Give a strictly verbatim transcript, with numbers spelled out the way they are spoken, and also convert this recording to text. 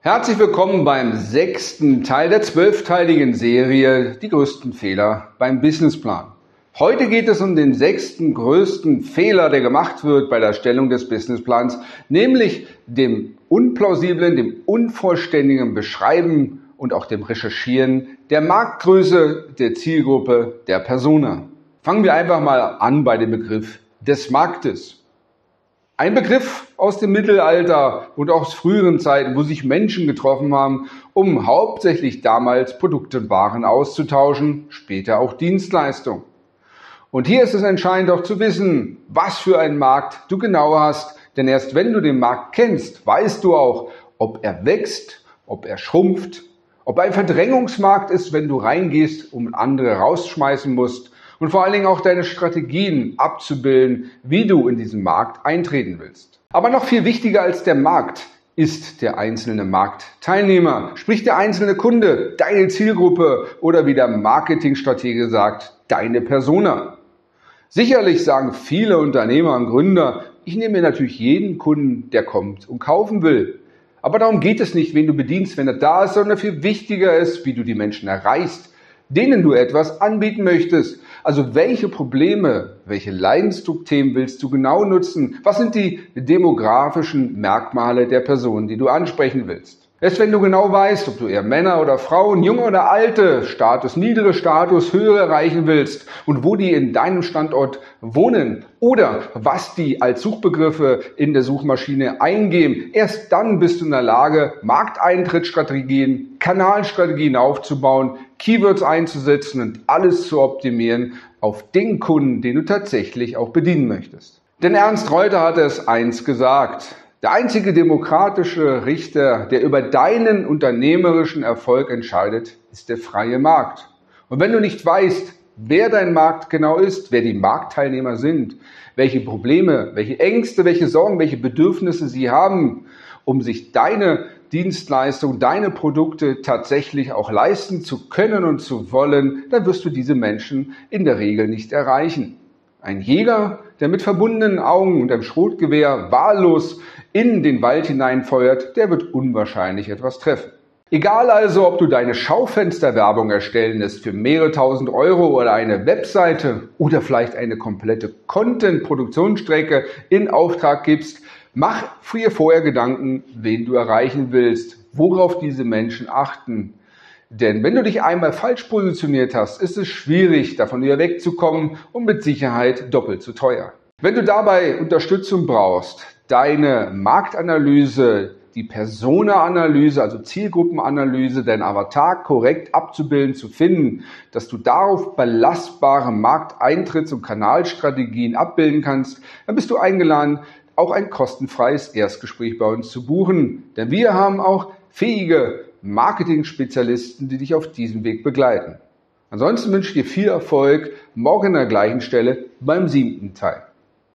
Herzlich willkommen beim sechsten Teil der zwölfteiligen Serie Die größten Fehler beim Businessplan. Heute geht es um den sechsten größten Fehler, der gemacht wird bei der Erstellung des Businessplans, nämlich dem unplausiblen, dem unvollständigen Beschreiben und auch dem Recherchieren der Marktgröße, der Zielgruppe, der Persona. Fangen wir einfach mal an bei dem Begriff des Marktes. Ein Begriff aus dem Mittelalter und aus früheren Zeiten, wo sich Menschen getroffen haben, um hauptsächlich damals Produkte und Waren auszutauschen, später auch Dienstleistungen. Und hier ist es entscheidend auch zu wissen, was für einen Markt du genau hast, denn erst wenn du den Markt kennst, weißt du auch, ob er wächst, ob er schrumpft, ob er ein Verdrängungsmarkt ist, wenn du reingehst und andere rausschmeißen musst, und vor allen Dingen auch deine Strategien abzubilden, wie du in diesen Markt eintreten willst. Aber noch viel wichtiger als der Markt ist der einzelne Marktteilnehmer, sprich der einzelne Kunde, deine Zielgruppe oder wie der Marketingstratege sagt, deine Persona. Sicherlich sagen viele Unternehmer und Gründer, ich nehme mir natürlich jeden Kunden, der kommt und kaufen will. Aber darum geht es nicht, wen du bedienst, wenn er da ist, sondern viel wichtiger ist, wie du die Menschen erreichst, denen du etwas anbieten möchtest. Also welche Probleme, welche Leidensdruckthemen willst du genau nutzen? Was sind die demografischen Merkmale der Person, die du ansprechen willst? Erst wenn du genau weißt, ob du eher Männer oder Frauen, junge oder alte, Status, niedere Status, Höhe erreichen willst und wo die in deinem Standort wohnen oder was die als Suchbegriffe in der Suchmaschine eingeben, erst dann bist du in der Lage, Markteintrittsstrategien, Kanalstrategien aufzubauen, Keywords einzusetzen und alles zu optimieren auf den Kunden, den du tatsächlich auch bedienen möchtest. Denn Ernst Reuter hat es einst gesagt: Der einzige demokratische Richter, der über deinen unternehmerischen Erfolg entscheidet, ist der freie Markt. Und wenn du nicht weißt, wer dein Markt genau ist, wer die Marktteilnehmer sind, welche Probleme, welche Ängste, welche Sorgen, welche Bedürfnisse sie haben, um sich deine Dienstleistung, deine Produkte tatsächlich auch leisten zu können und zu wollen, dann wirst du diese Menschen in der Regel nicht erreichen. Ein Jäger, der mit verbundenen Augen und einem Schrotgewehr wahllos in den Wald hineinfeuert, der wird unwahrscheinlich etwas treffen. Egal also, ob du deine Schaufensterwerbung erstellen lässt für mehrere tausend Euro oder eine Webseite oder vielleicht eine komplette Content-Produktionsstrecke in Auftrag gibst, mach dir vorher Gedanken, wen du erreichen willst, worauf diese Menschen achten. Denn wenn du dich einmal falsch positioniert hast, ist es schwierig, davon wieder wegzukommen und mit Sicherheit doppelt so teuer. Wenn du dabei Unterstützung brauchst, deine Marktanalyse, die Persona-Analyse, also Zielgruppenanalyse, dein Avatar korrekt abzubilden, zu finden, dass du darauf belastbare Markteintritts- und Kanalstrategien abbilden kannst, dann bist du eingeladen, auch ein kostenfreies Erstgespräch bei uns zu buchen. Denn wir haben auch fähige Marketing-Spezialisten, die dich auf diesem Weg begleiten. Ansonsten wünsche ich dir viel Erfolg morgen an der gleichen Stelle beim siebten Teil.